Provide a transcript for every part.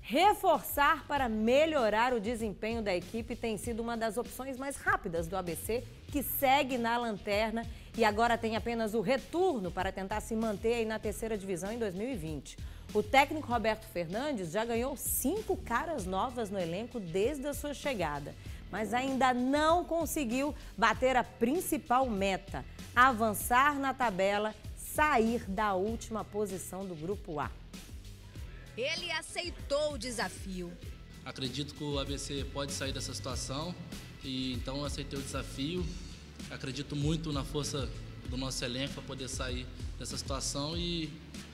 Reforçar para melhorar o desempenho da equipe tem sido uma das opções mais rápidas do ABC, que segue na lanterna e agora tem apenas o retorno para tentar se manter aí na terceira divisão em 2020. O técnico Roberto Fernandes já ganhou 5 caras novas no elenco desde a sua chegada, mas ainda não conseguiu bater a principal meta: avançar na tabela, sair da última posição do Grupo A. Ele aceitou o desafio. Acredito que o ABC pode sair dessa situação e então eu aceitei o desafio. Acredito muito na força do nosso elenco para poder sair dessa situação e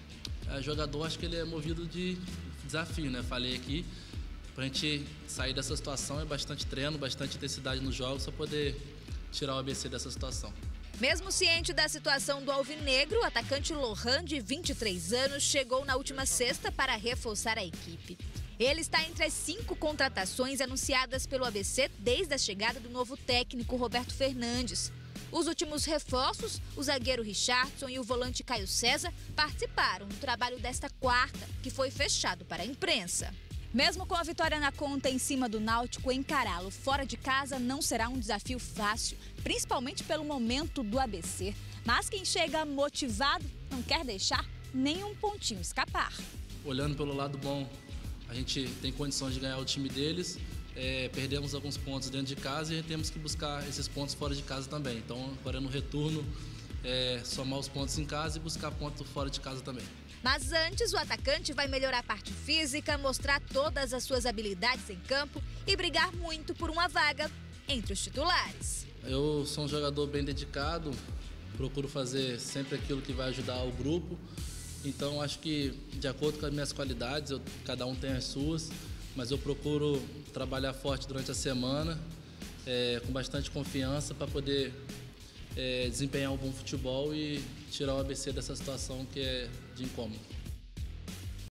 o jogador, acho que ele é movido de desafio, né? Falei aqui, para a gente sair dessa situação é bastante treino, bastante intensidade nos jogos para poder tirar o ABC dessa situação. Mesmo ciente da situação do alvinegro, o atacante Lohan, de 23 anos, chegou na última sexta para reforçar a equipe. Ele está entre as 5 contratações anunciadas pelo ABC desde a chegada do novo técnico Roberto Fernandes. Os últimos reforços, o zagueiro Richardson e o volante Caio César, participaram do trabalho desta quarta, que foi fechado para a imprensa. Mesmo com a vitória na conta em cima do Náutico, encará-lo fora de casa não será um desafio fácil, principalmente pelo momento do ABC. Mas quem chega motivado não quer deixar nenhum pontinho escapar. Olhando pelo lado bom, a gente tem condições de ganhar o time deles, perdemos alguns pontos dentro de casa e temos que buscar esses pontos fora de casa também. Então, agora no retorno, somar os pontos em casa e buscar pontos fora de casa também. Mas antes, o atacante vai melhorar a parte física, mostrar todas as suas habilidades em campo e brigar muito por uma vaga entre os titulares. Eu sou um jogador bem dedicado, procuro fazer sempre aquilo que vai ajudar o grupo. Então, acho que, de acordo com as minhas qualidades, cada um tem as suas, mas eu procuro trabalhar forte durante a semana, com bastante confiança para poder desempenhar um bom futebol e tirar o ABC dessa situação que é de incômodo.